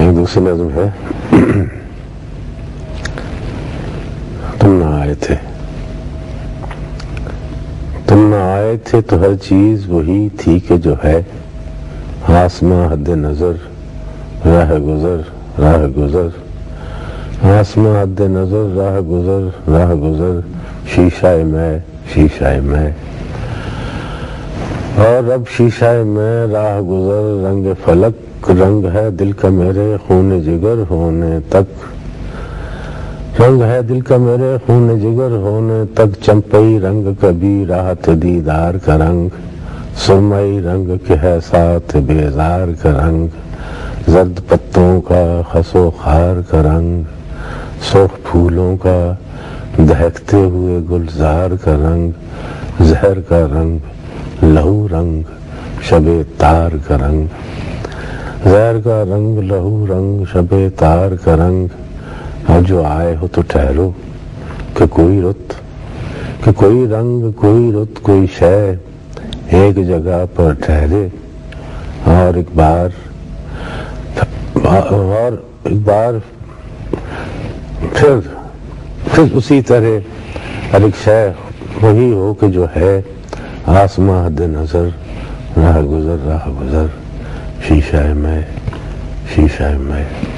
ایک دوسری نظم ہے، تم نہ آئے تھے، تم نہ آئے تھے تو ہر چیز وہی تھی کہ جو ہے، آسماں حد نظر راہ گزر راہ گزر، آسماں حد نظر راہ گزر راہ گزر، شیشہ میں شیشہ میں، اور اب شیشہ میں راہ گزر، رنگ فلک رنگ ہے دل کا میرے خون جگر ہونے تک، رنگ ہے دل کا میرے خون جگر ہونے تک، چمپئی رنگ کبھی راحت دیدار کا رنگ، سرمئی رنگ کے ہے ساتھ بیزار کا رنگ، زرد پتوں کا خس و خار کا رنگ، سرخ پھولوں کا دہکتے ہوئے گلزار کا رنگ، زہر کا رنگ لہو رنگ شب تار کا رنگ، زہر کا رنگ لہو رنگ شب تار کا رنگ، اور جو آئے ہو تو ٹھہرو کہ کوئی رت، کہ کوئی رنگ کوئی رت کوئی شے ایک جگہ پر ٹھہرے، اور ایک بار پھر اسی طرح ہر ایک شے وہی ہو کہ جو ہے، آسماں حد نظر راہ گزر راہ گزر، شیشہ میں شیشہ میں۔